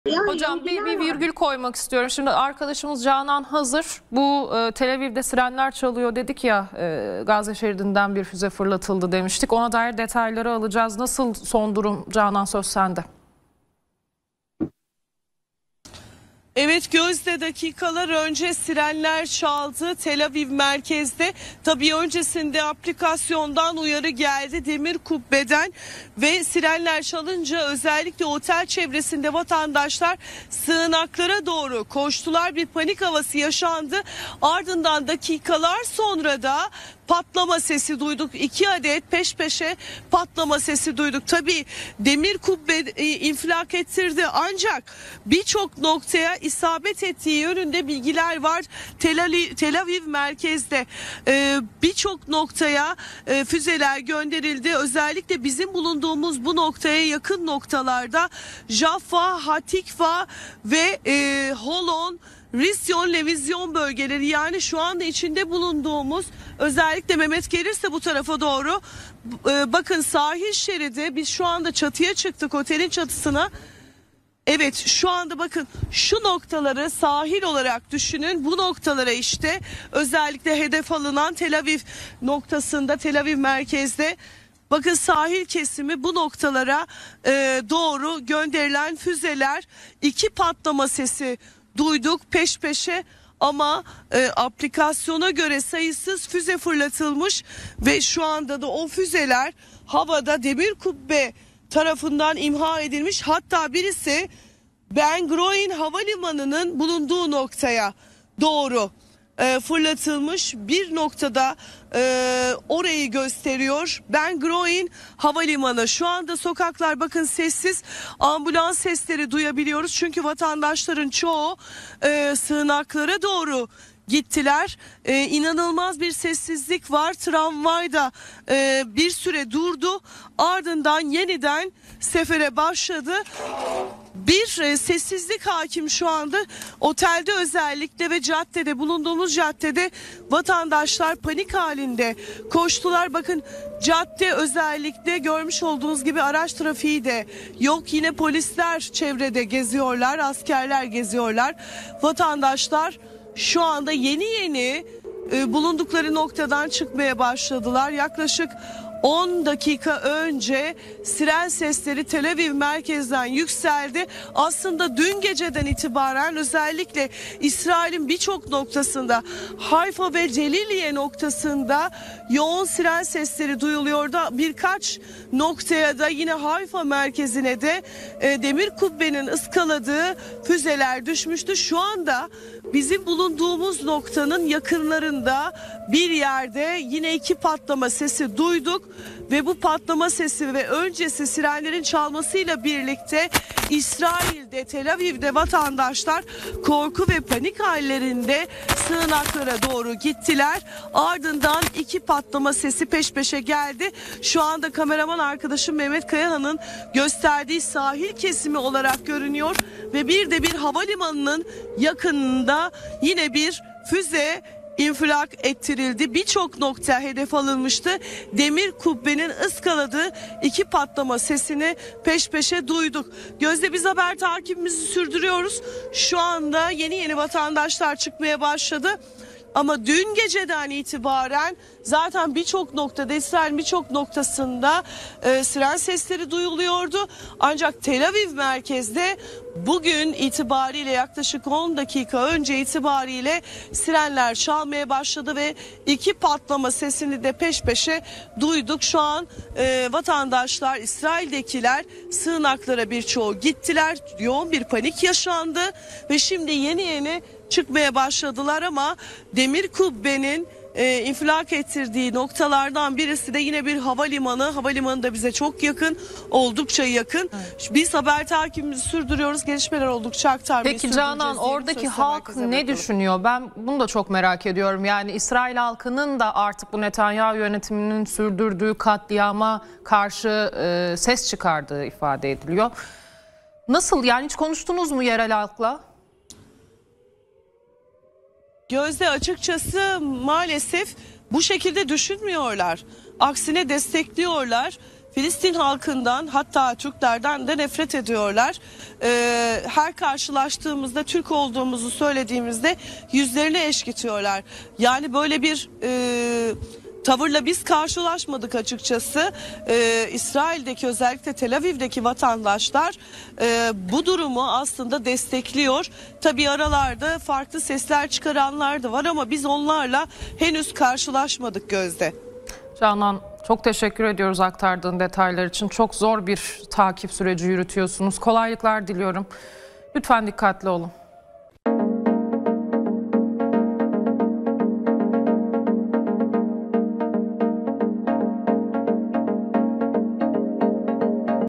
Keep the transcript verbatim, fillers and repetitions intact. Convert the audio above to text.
Yani Hocam bir, bir virgül koymak istiyorum. Şimdi arkadaşımız Canan hazır. Bu e, Tel Aviv'de sirenler çalıyor dedik ya, e, Gazze şeridinden bir füze fırlatıldı demiştik. Ona dair detayları alacağız. Nasıl son durum Canan, söz sende. Evet Gözde, dakikalar önce sirenler çaldı Tel Aviv merkezde. Tabii öncesinde aplikasyondan uyarı geldi demir kubbeden ve sirenler çalınca özellikle otel çevresinde vatandaşlar sığınaklara doğru koştular. Bir panik havası yaşandı. Ardından dakikalar sonra da patlama sesi duyduk. İki adet peş peşe patlama sesi duyduk. Tabii demir kubbe infilak ettirdi ancak birçok noktaya isabet ettiği yönünde bilgiler var. Tel Aviv, Tel Aviv merkezde ee, birçok noktaya e, füzeler gönderildi. Özellikle bizim bulunduğumuz bu noktaya yakın noktalarda Jaffa, Hatikva ve e, Holon, Risyon, Levizyon bölgeleri, yani şu anda içinde bulunduğumuz, özellikle Mehmet gelirse bu tarafa doğru e, bakın sahil şeridi, biz şu anda çatıya çıktık, otelin çatısına. Evet, şu anda bakın şu noktaları sahil olarak düşünün, bu noktalara işte özellikle hedef alınan Tel Aviv noktasında, Tel Aviv merkezde. Bakın sahil kesimi, bu noktalara e, doğru gönderilen füzeler, iki patlama sesi duyduk peş peşe ama e, aplikasyona göre sayısız füze fırlatılmış ve şu anda da o füzeler havada demir kubbe tarafından imha edilmiş. Hatta birisi Ben Gurion Havalimanı'nın bulunduğu noktaya doğru e, fırlatılmış, bir noktada e, orayı gösteriyor. Ben Gurion Havalimanı. Şu anda sokaklar bakın sessiz, ambulans sesleri duyabiliyoruz çünkü vatandaşların çoğu e, sığınaklara doğru gittiler. Ee, inanılmaz bir sessizlik var. Tramvay da e, bir süre durdu. Ardından yeniden sefere başladı. Bir e, sessizlik hakim şu anda. Otelde özellikle ve caddede, bulunduğumuz caddede vatandaşlar panik halinde koştular. Bakın cadde özellikle görmüş olduğunuz gibi araç trafiği de yok. Yine polisler çevrede geziyorlar, askerler geziyorlar. Vatandaşlar şu anda yeni yeni e, bulundukları noktadan çıkmaya başladılar. Yaklaşık on dakika önce siren sesleri Tel Aviv merkezden yükseldi. Aslında dün geceden itibaren özellikle İsrail'in birçok noktasında, Hayfa ve Celiliye noktasında yoğun siren sesleri duyuluyordu. Birkaç noktaya da yine Hayfa merkezine de e, demir kubbenin ıskaladığı füzeler düşmüştü. Şu anda bizim bulunduğumuz noktanın yakınlarında bir yerde yine iki patlama sesi duyduk ve bu patlama sesi ve öncesi sirenlerin çalmasıyla birlikte İsrail'de, Tel Aviv'de vatandaşlar korku ve panik hallerinde sığınaklara doğru gittiler. Ardından iki patlama sesi peş peşe geldi. Şu anda kameraman arkadaşım Mehmet Kayahan'ın gösterdiği sahil kesimi olarak görünüyor ve bir de bir havalimanının yakınında yine bir füze infilak ettirildi. Birçok nokta hedef alınmıştı. Demir kubbenin ıskaladığı iki patlama sesini peş peşe duyduk. Gözde, biz haber takibimizi sürdürüyoruz. Şu anda yeni yeni vatandaşlar çıkmaya başladı. Ama dün geceden itibaren zaten birçok noktada, İsrail'in birçok noktasında e, siren sesleri duyuluyordu. Ancak Tel Aviv merkezde bugün itibariyle yaklaşık on dakika önce itibariyle sirenler çalmaya başladı ve iki patlama sesini de peş peşe duyduk. Şu an e, vatandaşlar, İsrail'dekiler sığınaklara birçoğu gittiler. Yoğun bir panik yaşandı ve şimdi yeni yeni çıkmaya başladılar ama demir kubbenin e, infilak ettirdiği noktalardan birisi de yine bir havalimanı. Havalimanı da bize çok yakın, oldukça yakın. Evet. Biz haber takibimizi sürdürüyoruz. Gelişmeler oldukça aktarmayı Peki Canan, oradaki halk ne düşünüyor? Ben bunu da çok merak ediyorum. Yani İsrail halkının da artık bu Netanyahu yönetiminin sürdürdüğü katliama karşı e, ses çıkardığı ifade ediliyor. Nasıl, yani hiç konuştunuz mu yerel halkla? Gözde, açıkçası maalesef bu şekilde düşünmüyorlar. Aksine destekliyorlar. Filistin halkından, hatta Türklerden de nefret ediyorlar. Ee, her karşılaştığımızda Türk olduğumuzu söylediğimizde yüzlerini eşkitiyorlar. Yani böyle bir e, tavırla biz karşılaşmadık açıkçası. Ee, İsrail'deki, özellikle Tel Aviv'deki vatandaşlar e, bu durumu aslında destekliyor. Tabii aralarda farklı sesler çıkaranlar da var ama biz onlarla henüz karşılaşmadık Gözde. Canan, çok teşekkür ediyoruz aktardığın detaylar için. Çok zor bir takip süreci yürütüyorsunuz. Kolaylıklar diliyorum. Lütfen dikkatli olun.